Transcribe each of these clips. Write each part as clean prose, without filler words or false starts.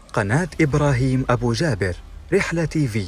قناة إبراهيم أبو جابر، رحلة تي في.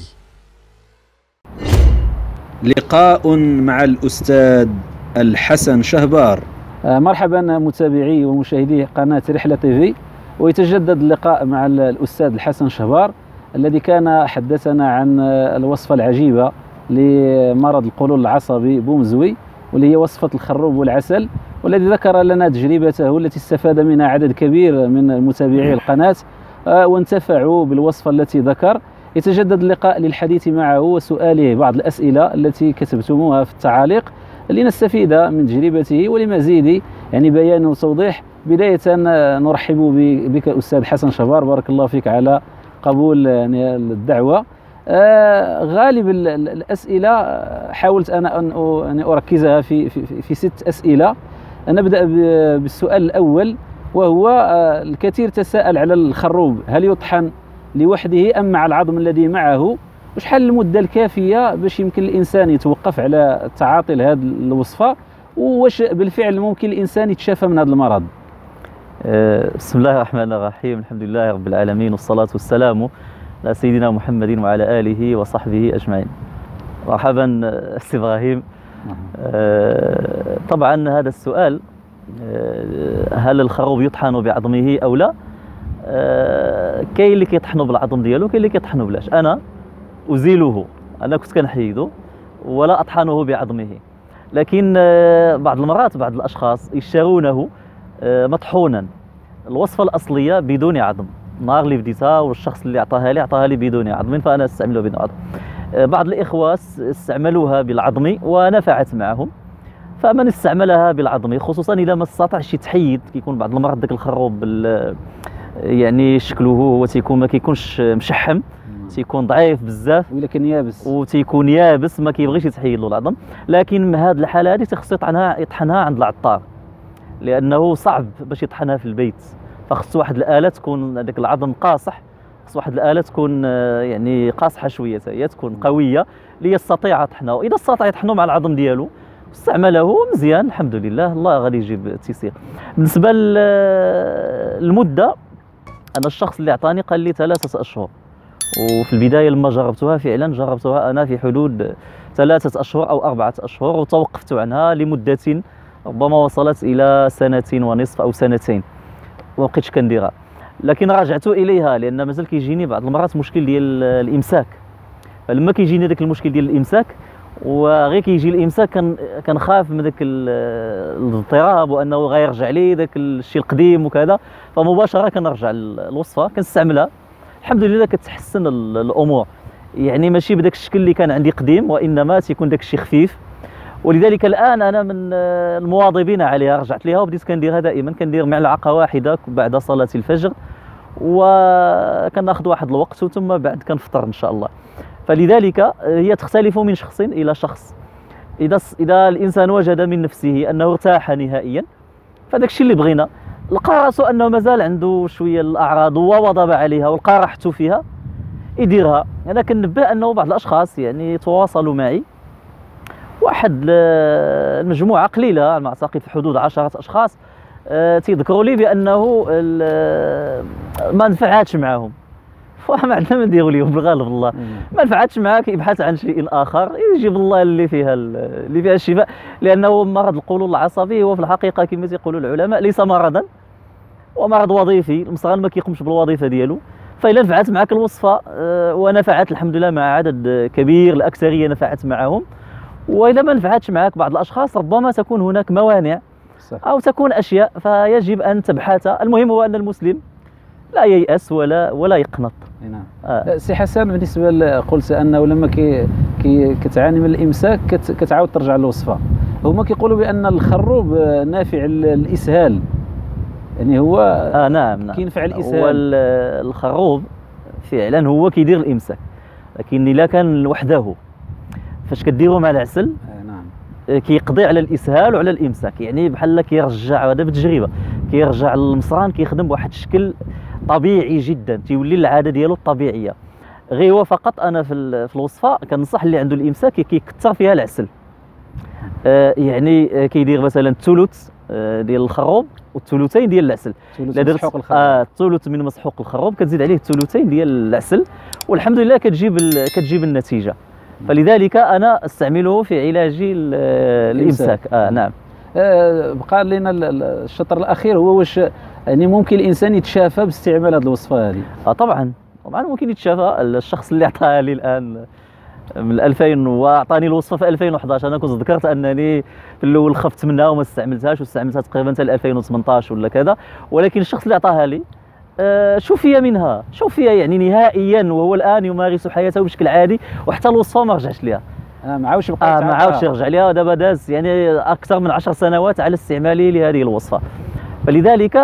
لقاء مع الأستاذ الحسن شهبار. مرحبا متابعي ومشاهدي قناة رحلة تي في، ويتجدد اللقاء مع الأستاذ الحسن شهبار الذي كان حدثنا عن الوصفة العجيبة لمرض القولون العصبي بومزوي، واللي هي وصفة الخروب والعسل، والذي ذكر لنا تجربته التي استفاد منها عدد كبير من متابعي القناة وانتفعوا بالوصفة التي ذكر. يتجدد اللقاء للحديث معه وسؤاله بعض الأسئلة التي كتبتموها في التعاليق لنستفيد من تجربته ولمزيد بيان وتوضيح. بداية نرحب بك أستاذ حسن شهبار، بارك الله فيك على قبول الدعوة. غالب الأسئلة حاولت أنا أن أركزها في 6 أسئلة. نبدأ بالسؤال الأول، وهو الكثير تساءل على الخروب، هل يطحن لوحده أم مع العظم الذي معه؟ وشحال المدة الكافية باش يمكن الإنسان يتوقف على التعاطي لهذه الوصفة؟ وواش بالفعل ممكن الإنسان يتشافى من هذا المرض؟ بسم الله الرحمن الرحيم، الحمد لله رب العالمين، والصلاة والسلام على سيدنا محمد وعلى آله وصحبه أجمعين. مرحبا أستاذ إبراهيم. طبعا هذا السؤال، هل الخروب يطحن بعظمه أو لا؟ كاين اللي كيطحنوا بالعظم ديالو، كاين اللي كيطحنوا بلاش. أنا أزيله، أنا كنت كنحيدو ولا أطحنه بعظمه، لكن بعض المرات بعض الأشخاص يشترونه مطحونا، الوصفة الأصلية بدون عظم. النهار اللي بديتها والشخص اللي عطاها لي بدون عظم، فأنا استعمله بدون عظم. بعض الإخوة استعملوها بالعظم ونفعت معهم، فمن استعملها بالعظم خصوصا إذا ما استطاعش يتحيد، كيكون بعض المرات داك الخروب شكله هو تيكون ما كيكونش مشحم، تيكون ضعيف بزاف ولكن يابس، وتيكون يابس ما كيبغيش يتحيد له العظم. لكن هذه الحالة هذه تخص يطحنها عند العطار، لأنه صعب باش يطحنها في البيت، فخص واحد الآلة تكون هذاك العظم قاصح، خص واحد الآلة تكون قاصحة شوية، هي تكون قوية ليستطيع طحنه. إذا استطاع يطحنه مع العظم ديالو استعمله مزيان، الحمد لله، الله غادي يجيب التيسير. بالنسبة للمدة، أنا الشخص اللي عطاني قال لي 3 أشهر، وفي البداية لما جربتها فعلا جربتها أنا في حدود 3 أشهر أو 4 أشهر، وتوقفت عنها لمدة ربما وصلت إلى 1.5 أو 2 وما بقيتش كنديرها. لكن رجعت إليها لأن مازال كيجيني بعض المرات مشكل ديال الإمساك، فلما كيجيني داك المشكل ديال الإمساك وغير كيجي الإمساك كنخاف من داك الاضطراب وأنه غيرجع لي داك الشيء القديم وكذا، فمباشرة كنرجع الوصفة كنستعملها، الحمد لله كتحسن الأمور. ماشي بداك الشكل اللي كان عندي قديم، وإنما تيكون داك الشيء خفيف. ولذلك الآن أنا من المواظبين عليها، رجعت لها وبديت كنديرها دائما، كندير معلقة واحدة بعد صلاة الفجر، وكناخذ واحد الوقت ثم بعد كنفطر إن شاء الله. فلذلك هي تختلف من شخص إلى شخص. إذا الإنسان وجد من نفسه أنه ارتاح نهائيا فداك الشيء اللي بغينا، لقى راسو أنه مازال عنده شوية الأعراض وواظب عليها ولقى راحته فيها يديرها. أنا كنبه أنه بعض الأشخاص تواصلوا معي، واحد المجموعة قليلة على ما أعتقد في حدود 10 أشخاص، تيذكروا لي بأنه ما نفعاتش معهم، فما عندنا ما نديروا لهم بالغالب. الله ما نفعتش معاك، يبحث عن شيء آخر يجيب الله اللي فيها الشفاء، لأنه مرض القولون العصبي هو في الحقيقة كما يقولوا العلماء ليس مرضا، ومرض وظيفي، المصغر ما كيقومش بالوظيفة ديالو. فإلا نفعت معك الوصفة ونفعت الحمد لله مع عدد كبير، الأكثرية نفعت معهم، وإذا ما نفعتش معك بعض الأشخاص ربما تكون هناك موانع أو تكون أشياء فيجب أن تبحث. المهم هو أن المسلم لا ييأس ولا يقنط. نعم. سي حسن، بالنسبة قلت أنه لما كتعاني من الإمساك كتعاود ترجع للوصفة، هما كيقولوا بأن الخروب نافع الإسهال، هو نعم كينفع الإسهال. هو الخروب فعلا هو كيدير الإمساك، لكن إلا كان وحده فاش كديروا مع العسل كيقضي على الاسهال وعلى الامساك، بحال كيرجع، هذا بالتجربه كيرجع المصران كيخدم بواحد الشكل طبيعي جدا، تيولي العاده ديالو الطبيعيه. غير هو فقط انا في الوصفه كنصح اللي عنده الامساك كيكثر فيها العسل، كيدير مثلا ثلث ديال الخروب والثلثين ديال العسل. ثلث مسحوق الخروب. ثلث من مسحوق الخروب كتزيد عليه الثلثين ديال العسل، والحمد لله كتجيب النتيجه. فلذلك انا استعمله في علاج الامساك. نعم. بقى لنا الشطر الاخير، هو واش يعني ممكن الانسان يتشافى باستعمال هذه الوصفه هذه؟ طبعا ممكن يتشافى. الشخص اللي عطاها لي الان من 2000 واعطاني الوصفه في 2011، انا كنت ذكرت انني في الاول خفت منها وما استعملتهاش، واستعملتها تقريبا حتى 2018 ولا كذا، ولكن الشخص اللي عطاها لي شوفي منها، شوفي يعني نهائيا، وهو الان يمارس حياته بشكل عادي، وحتى الوصفه ما رجعش ليها. ما عاودش بقى ما عاودش يرجع ليها. دابا داز يعني اكثر من 10 سنوات على استعمالي لهذه الوصفه. فلذلك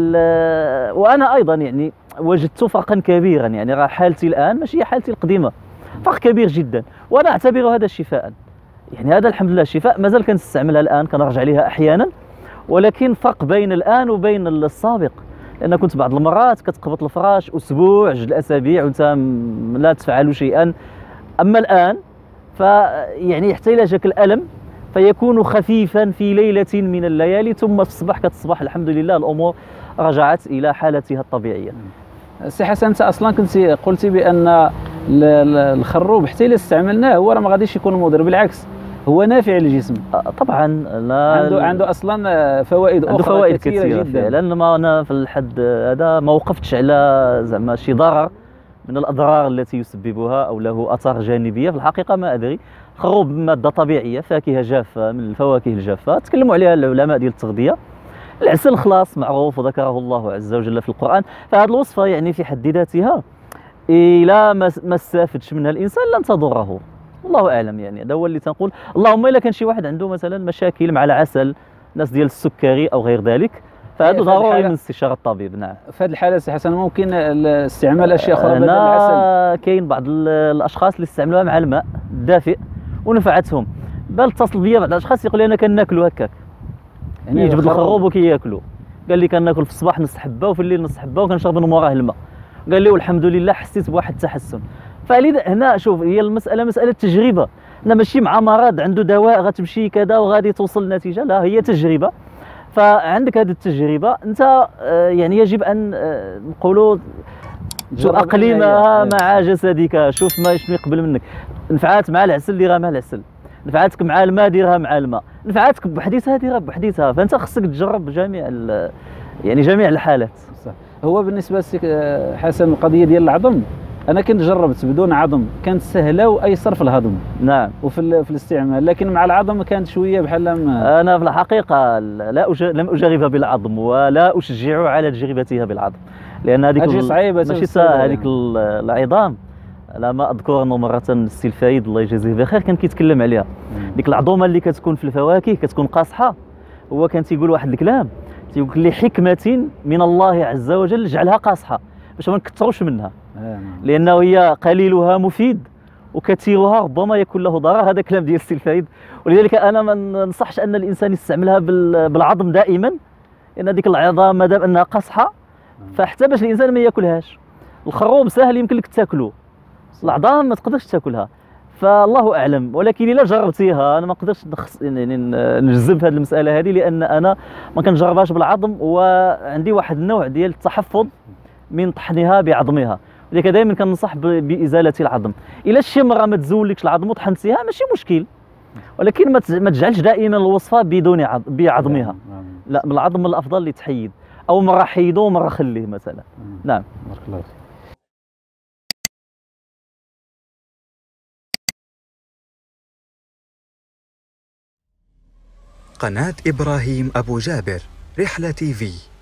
وانا ايضا يعني وجدت فرقا كبيرا، يعني راه حالتي الان ماشي هي حالتي القديمه، فرق كبير جدا، وانا اعتبر هذا شفاء. يعني هذا الحمد لله شفاء، مازال كنستعملها الان، كنرجع ليها احيانا، ولكن فرق بين الان وبين السابق، لان كنت بعض المرات كتقبط الفراش اسبوع 2 اسابيع وانت لا تفعل شيئا. اما الان فيعني يحتاج الالم فيكون خفيفا في ليله من الليالي، ثم في الصباح كتصبح الحمد لله الامور رجعت الى حالتها الطبيعيه. سي حسن، انت اصلا قلتي بان الخروب حتى الا استعملناه هو راه ما غاديش يكون مضر، بالعكس هو نافع للجسم. طبعا عنده اصلا فوائد اخرى، فوائد كثيره جدا فعلا. ما انا في الحد هذا ما وقفتش على زعما شي ضرر من الاضرار التي يسببها او له اثار جانبيه، في الحقيقه ما ادري. الخروب ماده طبيعيه، فاكهه جافه من الفواكه الجافه تكلموا عليها العلماء ديال التغذيه. العسل خلاص معروف وذكره الله عز وجل في القرآن، فهذه الوصفة يعني في حد ذاتها إلى ما استفدش منها الإنسان لن تضره، والله أعلم. يعني هذا هو اللي تنقول. اللهم إلا كان شي واحد عنده مثلا مشاكل مع العسل، ناس ديال السكري أو غير ذلك، فهذا ضروري من استشارة الطبيب. نعم. في هذه الحالة سي حسن ممكن استعمال أشياء أخرى بدل العسل؟ كاين بعض الأشخاص اللي استعملوها مع الماء الدافئ ونفعتهم، بل اتصل بيا بعض الأشخاص يقول لي أنا كناكلو هكاك، يعني يجبد الخروب وكياكلوا. قال لي كناكل في الصباح نص حبه وفي الليل نص حبه وكنشرب من موراه الماء. قال لي والحمد لله حسيت بواحد التحسن. فلذا هنا شوف، هي المساله مساله تجربه، انا ماشي مع مرض عنده دواء غتمشي كذا وغادي توصل لنتيجه، لا، هي تجربه. فعندك هذه التجربه انت يعني يجب ان نقولوا تؤقلمها مع جسدك. شوف ما شنو يقبل منك. نفعات مع العسل ديرها مع العسل، نفعاتك مع الماء ديرها مع الماء، نفعاتك بوحديتها ديرها بوحديتها. فانت خصك تجرب جميع يعني جميع الحالات. صح. هو بالنسبه حسن القضيه ديال العظم، انا كنت جربت بدون عظم، كانت سهله وايسر في الهضم. نعم. وفي الاستعمال، لكن مع العظم كانت شويه بحال انا في الحقيقه لم اجربها بالعظم، ولا اشجع على تجربتها بالعظم، لان هذيك صعيبه ماشي سهله. هذيك العظام لا ما اذكر انه مره السي الفايد الله يجازيه بخير كان كيتكلم عليها. ديك العظومه اللي كتكون في الفواكه كتكون قاصحه، هو كان تيقول واحد الكلام، تيقول لحكمه من الله عز وجل جعلها قاصحه باش ما نكثروش منها، لانه هي قليلها مفيد وكثيرها ربما يكون له ضرر. هذا كلام ديال السي الفايد، ولذلك انا ما ننصحش ان الانسان يستعملها بالعظم دائما، لان هذيك العظام ما دام انها قاصحه فحتى باش الانسان ما ياكلهاش. الخروب سهل يمكن لك تاكله، العظام ما تقدرش تاكلها، فالله اعلم. ولكن الا جربتيها انا ما نقدرش يعني نجذب هذه المساله هذه، لان انا ما كنجربهاش بالعظم، وعندي واحد النوع ديال التحفظ من طحنها بعظمها، ولذلك دائما كننصح بازاله العظم. الا شي مره ما تزولكش العظم وطحنتيها ماشي مشكل، ولكن ما تجعلش دائما الوصفه بدون بعظمها، لا، بالعظم من الافضل اللي تحيد، او مره حيده ومره خليه مثلا. نعم. بارك الله فيك. قناة إبراهيم أبو جابر، رحلة تي في.